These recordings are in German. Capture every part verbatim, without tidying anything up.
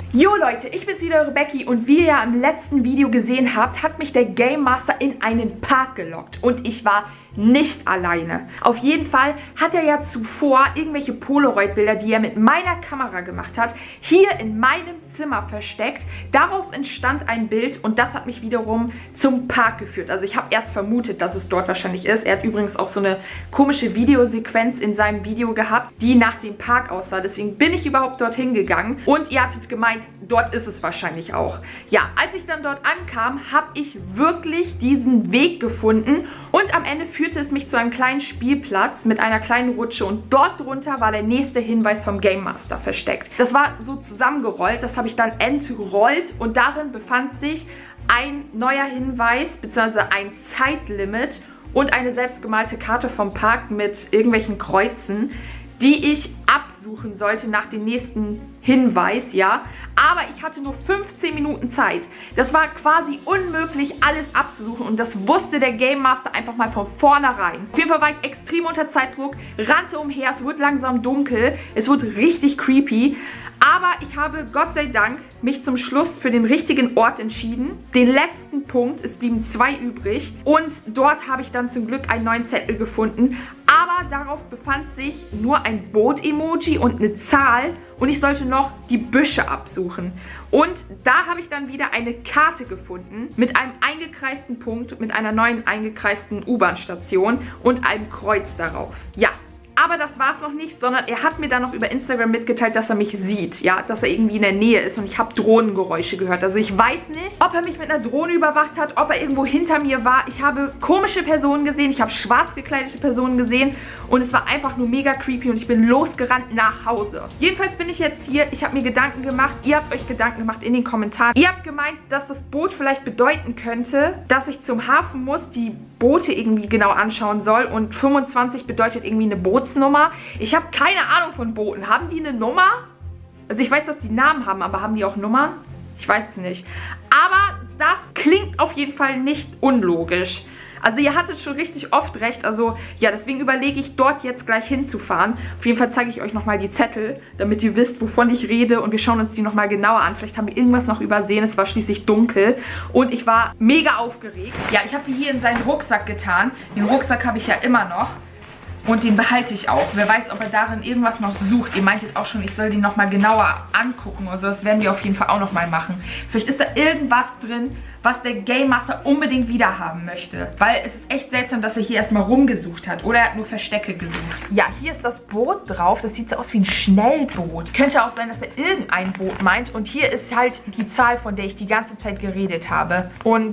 Jo Leute, ich bin's wieder, eure Becky, und wie ihr ja im letzten Video gesehen habt, hat mich der Game Master in einen Park gelockt und ich war nicht alleine. Auf jeden Fall hat er ja zuvor irgendwelche Polaroid-Bilder, die er mit meiner Kamera gemacht hat, hier in meinem Zimmer versteckt. Daraus entstand ein Bild und das hat mich wiederum zum Park geführt. Also ich habe erst vermutet, dass es dort wahrscheinlich ist. Er hat übrigens auch so eine komische Videosequenz in seinem Video gehabt, die nach dem Park aussah. Deswegen bin ich überhaupt dorthin gegangen und ihr hattet gemeint, dort ist es wahrscheinlich auch. Ja, als ich dann dort ankam, habe ich wirklich diesen Weg gefunden und am Ende führte es mich zu einem kleinen Spielplatz mit einer kleinen Rutsche und dort drunter war der nächste Hinweis vom Game Master versteckt. Das war so zusammengerollt, das habe ich dann entrollt und darin befand sich ein neuer Hinweis bzw. ein Zeitlimit und eine selbstgemalte Karte vom Park mit irgendwelchen Kreuzen, die ich absuchen sollte nach dem nächsten Hinweis, ja. Aber ich hatte nur fünfzehn Minuten Zeit. Das war quasi unmöglich, alles abzusuchen und das wusste der Game Master einfach mal von vornherein. Auf jeden Fall war ich extrem unter Zeitdruck, rannte umher, es wurde langsam dunkel, es wurde richtig creepy. Aber ich habe, Gott sei Dank, mich zum Schluss für den richtigen Ort entschieden. Den letzten Punkt, es blieben zwei übrig. Und dort habe ich dann zum Glück einen neuen Zettel gefunden. Aber darauf befand sich nur ein Boot-Emoji und eine Zahl. Und ich sollte noch die Büsche absuchen. Und da habe ich dann wieder eine Karte gefunden mit einem eingekreisten Punkt, mit einer neuen eingekreisten U-Bahn-Station und einem Kreuz darauf. Ja. Aber das war es noch nicht, sondern er hat mir dann noch über Instagram mitgeteilt, dass er mich sieht, ja, dass er irgendwie in der Nähe ist und ich habe Drohnengeräusche gehört. Also ich weiß nicht, ob er mich mit einer Drohne überwacht hat, ob er irgendwo hinter mir war. Ich habe komische Personen gesehen, ich habe schwarz gekleidete Personen gesehen und es war einfach nur mega creepy und ich bin losgerannt nach Hause. Jedenfalls bin ich jetzt hier, ich habe mir Gedanken gemacht, ihr habt euch Gedanken gemacht in den Kommentaren. Ihr habt gemeint, dass das Boot vielleicht bedeuten könnte, dass ich zum Hafen muss, die Boote irgendwie genau anschauen soll und fünfundzwanzig bedeutet irgendwie eine Bootsnummer. Ich habe keine Ahnung von Booten. Haben die eine Nummer? Also ich weiß, dass die Namen haben, aber haben die auch Nummern? Ich weiß es nicht. Aber das klingt auf jeden Fall nicht unlogisch. Also ihr hattet schon richtig oft recht, also ja, deswegen überlege ich, dort jetzt gleich hinzufahren. Auf jeden Fall zeige ich euch nochmal die Zettel, damit ihr wisst, wovon ich rede und wir schauen uns die nochmal genauer an. Vielleicht haben wir irgendwas noch übersehen, es war schließlich dunkel und ich war mega aufgeregt. Ja, ich habe die hier in seinen Rucksack getan. Den Rucksack habe ich ja immer noch. Und den behalte ich auch. Wer weiß, ob er darin irgendwas noch sucht. Ihr meintet auch schon, ich soll den nochmal genauer angucken oder so. Das werden wir auf jeden Fall auch nochmal machen. Vielleicht ist da irgendwas drin, was der Game Master unbedingt wieder haben möchte. Weil es ist echt seltsam, dass er hier erstmal rumgesucht hat. Oder er hat nur Verstecke gesucht. Ja, hier ist das Boot drauf. Das sieht so aus wie ein Schnellboot. Könnte auch sein, dass er irgendein Boot meint. Und hier ist halt die Zahl, von der ich die ganze Zeit geredet habe. Und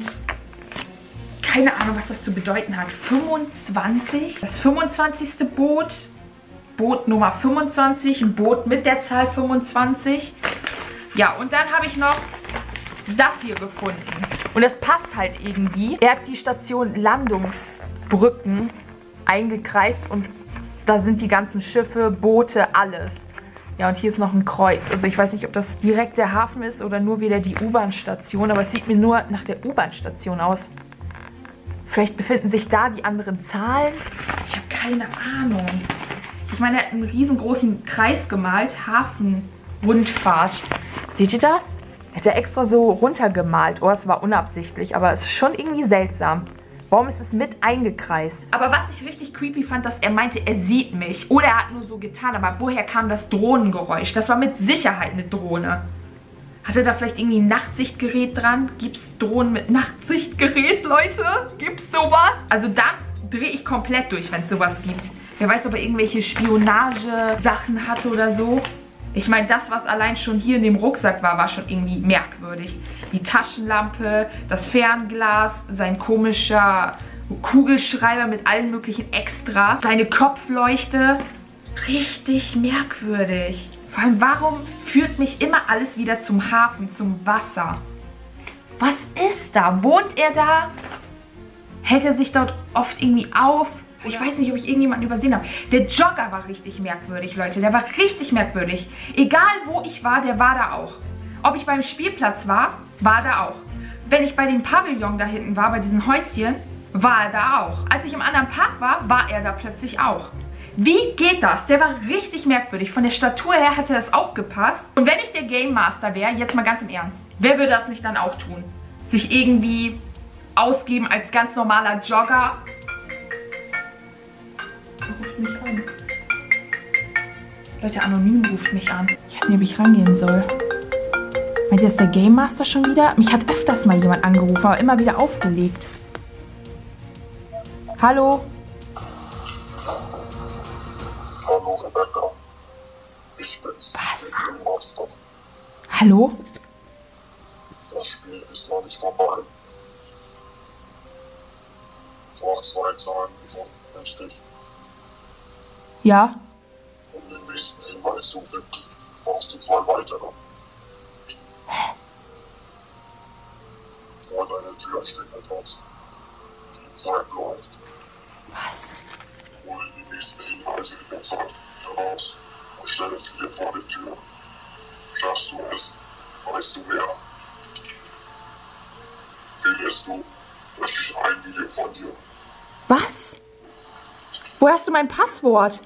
keine Ahnung, was das zu bedeuten hat. fünfundzwanzig? Das fünfundzwanzigste Boot. Boot Nummer fünfundzwanzig. Ein Boot mit der Zahl fünfundzwanzig. Ja, und dann habe ich noch das hier gefunden. Und das passt halt irgendwie. Er hat die Station Landungsbrücken eingekreist und da sind die ganzen Schiffe, Boote, alles. Ja, und hier ist noch ein Kreuz. Also ich weiß nicht, ob das direkt der Hafen ist oder nur wieder die U-Bahn-Station, aber es sieht mir nur nach der U-Bahn-Station aus. Vielleicht befinden sich da die anderen Zahlen. Ich habe keine Ahnung. Ich meine, er hat einen riesengroßen Kreis gemalt. Hafenrundfahrt. Seht ihr das? Er hat er extra so runtergemalt. Oh, es war unabsichtlich, aber es ist schon irgendwie seltsam. Warum ist es mit eingekreist? Aber was ich richtig creepy fand, dass er meinte, er sieht mich. Oder er hat nur so getan. Aber woher kam das Drohnengeräusch? Das war mit Sicherheit eine Drohne. Hat er da vielleicht irgendwie ein Nachtsichtgerät dran? Gibt es Drohnen mit Nachtsichtgerät, Leute? Gibt es sowas? Also dann drehe ich komplett durch, wenn es sowas gibt. Wer weiß, ob er irgendwelche Spionage-Sachen hatte oder so. Ich meine, das, was allein schon hier in dem Rucksack war, war schon irgendwie merkwürdig. Die Taschenlampe, das Fernglas, sein komischer Kugelschreiber mit allen möglichen Extras, seine Kopfleuchte. Richtig merkwürdig. Vor allem, warum führt mich immer alles wieder zum Hafen, zum Wasser? Was ist da? Wohnt er da? Hält er sich dort oft irgendwie auf? Ich weiß nicht, ob ich irgendjemanden übersehen habe. Der Jogger war richtig merkwürdig, Leute. Der war richtig merkwürdig. Egal, wo ich war, der war da auch. Ob ich beim Spielplatz war, war er da auch. Wenn ich bei dem Pavillon da hinten war, bei diesen Häuschen, war er da auch. Als ich im anderen Park war, war er da plötzlich auch. Wie geht das? Der war richtig merkwürdig. Von der Statur her hätte es auch gepasst. Und wenn ich der Game Master wäre, jetzt mal ganz im Ernst, wer würde das nicht dann auch tun? Sich irgendwie ausgeben als ganz normaler Jogger. Der ruft mich an. Leute, Anonym ruft mich an. Ich weiß nicht, ob ich rangehen soll. Meint ihr, ist der Game Master schon wieder? Mich hat öfters mal jemand angerufen, aber immer wieder aufgelegt. Hallo? Hallo Rebecca. Ich bin's. Was? Der Game Master. Hallo? Das Spiel ist noch nicht vorbei. Du hast zwei Zahlen gefunden, richtig? Ja? Um den nächsten Hinweis zu finden, brauchst du zwei weitere. Vor deiner Tür steht etwas. Die Zeit läuft. Was? Hol die nächsten Hinweise in der Zeit heraus und stell es dir vor die Tür. Schaffst du es, weißt du mehr. Fehlst du, lösche ich ein Video von dir. Was? Wo hast du mein Passwort?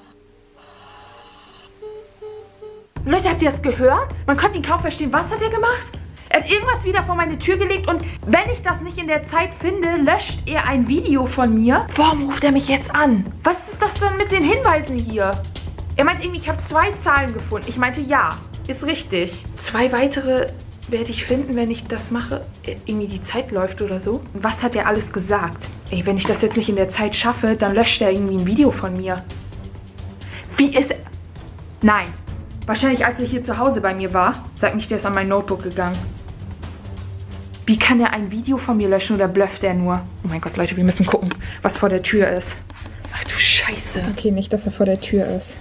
Leute, habt ihr das gehört? Man konnte ihn kaum verstehen. Was hat er gemacht? Er hat irgendwas wieder vor meine Tür gelegt und wenn ich das nicht in der Zeit finde, löscht er ein Video von mir. Warum ruft er mich jetzt an? Was ist das denn mit den Hinweisen hier? Er meint irgendwie, ich habe zwei Zahlen gefunden. Ich meinte, ja, ist richtig. Zwei weitere werde ich finden, wenn ich das mache. Irgendwie die Zeit läuft oder so. Was hat er alles gesagt? Ey, wenn ich das jetzt nicht in der Zeit schaffe, dann löscht er irgendwie ein Video von mir. Wie ist er? Nein. Wahrscheinlich, als er hier zu Hause bei mir war, sagt nicht, der ist an mein Notebook gegangen. Wie kann er ein Video von mir löschen oder blufft er nur? Oh mein Gott, Leute, wir müssen gucken, was vor der Tür ist. Ach du Scheiße. Okay, nicht, dass er vor der Tür ist.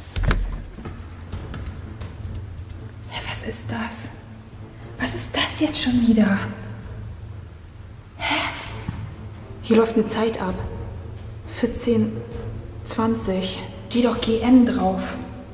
Ja, was ist das? Was ist das jetzt schon wieder? Hä? Hier läuft eine Zeit ab. vierzehn zwanzig. Steht doch G M drauf.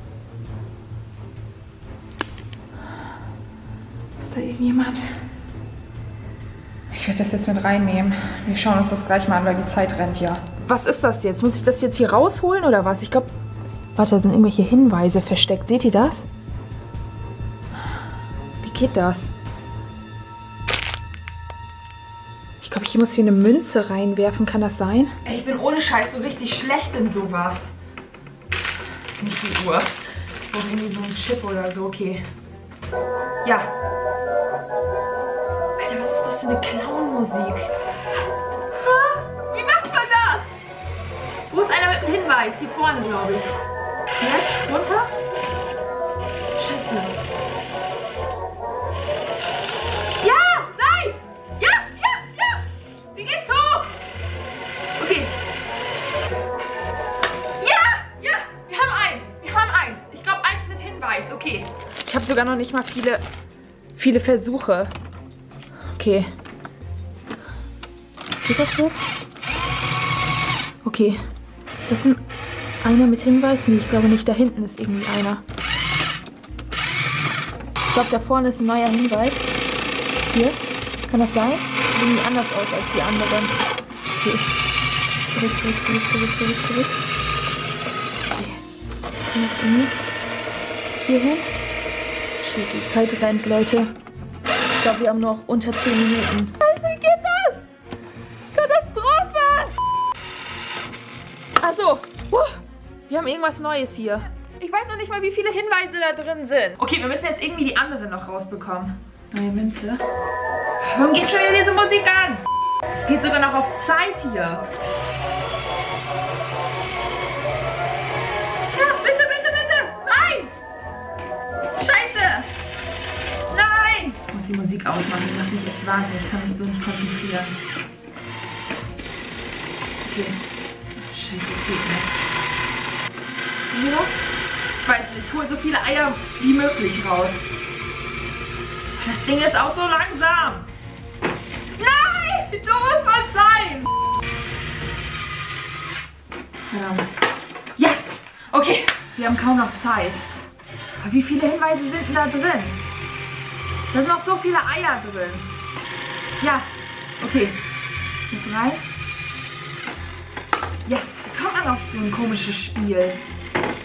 Ist da irgendjemand? Ich werde das jetzt mit reinnehmen. Wir schauen uns das gleich mal an, weil die Zeit rennt ja. Was ist das jetzt? Muss ich das jetzt hier rausholen oder was? Ich glaube... Warte, da sind irgendwelche Hinweise versteckt. Seht ihr das? Wie geht das? Ich glaube, ich muss hier eine Münze reinwerfen. Kann das sein? Ey, ich bin ohne Scheiß so richtig schlecht in sowas. Nicht die Uhr. Oder irgendwie so ein Chip oder so. Okay. Ja. Alter, was ist das für eine Clown-Musik? Wie macht man das? Wo ist einer mit einem Hinweis? Hier vorne, glaube ich. Jetzt? Runter? Scheiße. Ja! Nein! Ja! Ja! Ja! Wie geht's hoch? Okay. Ja! Ja! Wir haben einen. Wir haben eins. Ich glaube, eins mit Hinweis. Okay. Ich habe sogar noch nicht mal viele, viele Versuche. Okay. Geht das jetzt? Okay. Ist das ein einer mit Hinweis? Nee, ich glaube nicht. Da hinten ist irgendwie einer. Ich glaube, da vorne ist ein neuer Hinweis. Hier. Kann das sein? Sieht irgendwie anders aus als die anderen. Okay. Zurück, zurück, zurück, zurück, zurück, zurück. Okay. Und jetzt irgendwie hier hin. Scheiße, die Zeit rennt, Leute. Ich glaube, wir haben noch unter zehn Minuten. Scheiße, wie geht das? Katastrophe! Achso. Uh, wir haben irgendwas Neues hier. Ich weiß noch nicht mal, wie viele Hinweise da drin sind. Okay, wir müssen jetzt irgendwie die andere noch rausbekommen. Neue Münze. Warum geht schon wieder diese Musik an? Es geht sogar noch auf Zeit hier. Ja, bitte, bitte, bitte. Nein! Scheiße! Nein! Ich muss die Musik ausmachen. Die macht mich echt wahnsinnig. Ich kann mich so nicht konzentrieren. Okay. Ach, Scheiße, das geht nicht. Was? Ich weiß nicht. Ich hole so viele Eier wie möglich raus. Das Ding ist auch so langsam. Nein! So muss man sein! Verdammt. Yes! Okay, wir haben kaum noch Zeit. Aber wie viele Hinweise sind denn da drin? Da sind noch so viele Eier drin. Ja, okay. Jetzt rein. Yes, wie kommt man auf so ein komisches Spiel?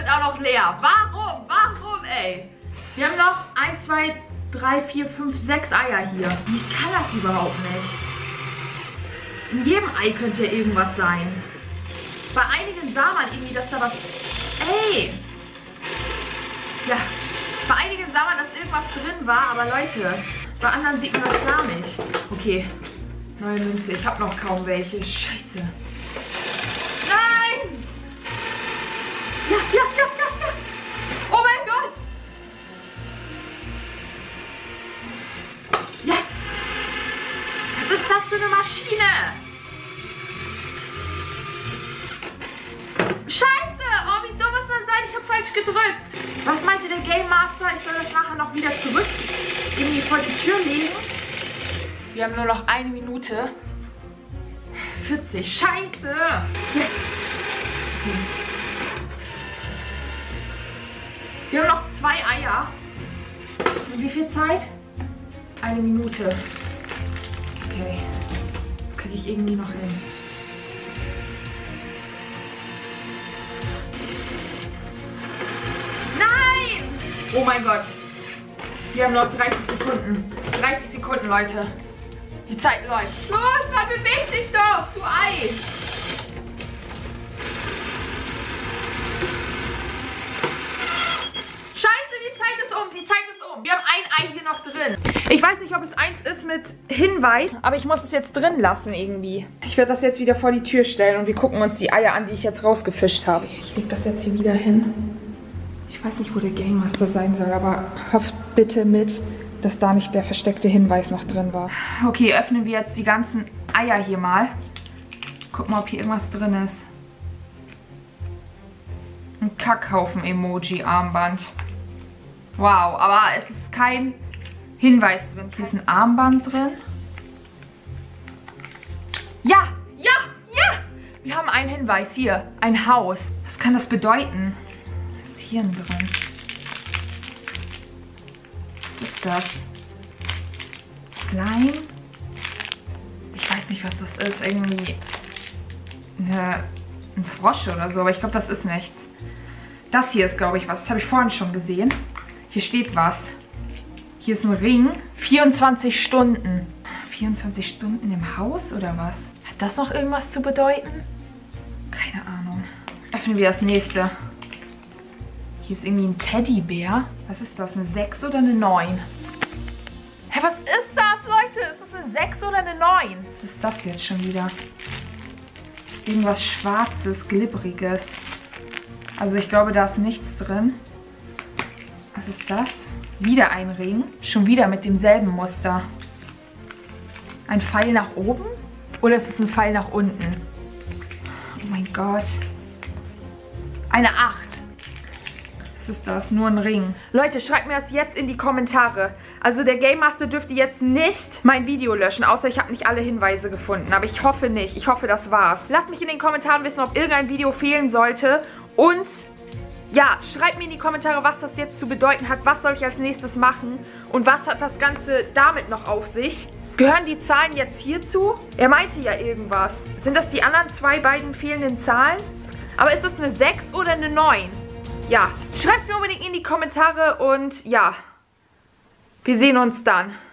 auch noch leer. Warum? Warum, ey? Wir haben noch eins, zwei, drei, vier, fünf, sechs Eier hier. Wie kann das überhaupt nicht? In jedem Ei könnte ja irgendwas sein. Bei einigen sah man irgendwie, dass da was... Ey! Ja, bei einigen sah man, dass irgendwas drin war, aber Leute, bei anderen sieht man das gar nicht. Okay, neue Münze. Ich habe noch kaum welche. Scheiße. Nein! Ja, ja, ja, ja, ja. Oh mein Gott! Yes! Was ist das für eine Maschine? Scheiße! Oh, wie dumm muss man sein? Ich habe falsch gedrückt. Was meinte der Game Master? Ich soll das nachher noch wieder zurück in die, vor die Tür legen. Wir haben nur noch eine Minute. vierzig. Scheiße! Yes! Okay. Wir haben noch zwei Eier. Und wie viel Zeit? Eine Minute. Okay. Das kriege ich irgendwie noch hin. Oh mein Gott. Wir haben noch dreißig Sekunden. dreißig Sekunden, Leute. Die Zeit läuft. Los, man bewegt dich doch, du Ei. Scheiße, die Zeit ist um. Die Zeit ist um. Wir haben ein Ei hier noch drin. Ich weiß nicht, ob es eins ist mit Hinweis, aber ich muss es jetzt drin lassen irgendwie. Ich werde das jetzt wieder vor die Tür stellen und wir gucken uns die Eier an, die ich jetzt rausgefischt habe. Ich lege das jetzt hier wieder hin. Ich weiß nicht, wo der Game Master sein soll, aber hofft bitte mit, dass da nicht der versteckte Hinweis noch drin war. Okay, öffnen wir jetzt die ganzen Eier hier mal. Gucken mal, ob hier irgendwas drin ist. Ein Kackhaufen-Emoji-Armband. Wow, aber es ist kein Hinweis drin. Hier ist ein Armband drin. Ja, ja, ja! Wir haben einen Hinweis hier. Ein Haus. Was kann das bedeuten? Hier drin. Was ist das? Slime? Ich weiß nicht, was das ist. Irgendwie eine, ein Frosch oder so, aber ich glaube, das ist nichts. Das hier ist, glaube ich, was. Das habe ich vorhin schon gesehen. Hier steht was. Hier ist ein Ring. vierundzwanzig Stunden. vierundzwanzig Stunden im Haus oder was? Hat das noch irgendwas zu bedeuten? Keine Ahnung. Öffnen wir das nächste. Hier ist irgendwie ein Teddybär. Was ist das? Eine sechs oder eine neun? Hä, was ist das, Leute? Ist das eine sechs oder eine neun? Was ist das jetzt schon wieder? Irgendwas Schwarzes, Glibberiges. Also ich glaube, da ist nichts drin. Was ist das? Wieder ein Ring. Schon wieder mit demselben Muster. Ein Pfeil nach oben? Oder ist es ein Pfeil nach unten? Oh mein Gott. Eine acht. Was ist das? Nur ein Ring. Leute, schreibt mir das jetzt in die Kommentare. Also der Game Master dürfte jetzt nicht mein Video löschen, außer ich habe nicht alle Hinweise gefunden. Aber ich hoffe nicht. Ich hoffe, das war's. Lasst mich in den Kommentaren wissen, ob irgendein Video fehlen sollte. Und ja, schreibt mir in die Kommentare, was das jetzt zu bedeuten hat. Was soll ich als nächstes machen? Und was hat das Ganze damit noch auf sich? Gehören die Zahlen jetzt hierzu? Er meinte ja irgendwas. Sind das die anderen zwei beiden fehlenden Zahlen? Aber ist das eine sechs oder eine neun? Ja, schreibt es mir unbedingt in die Kommentare und ja, wir sehen uns dann.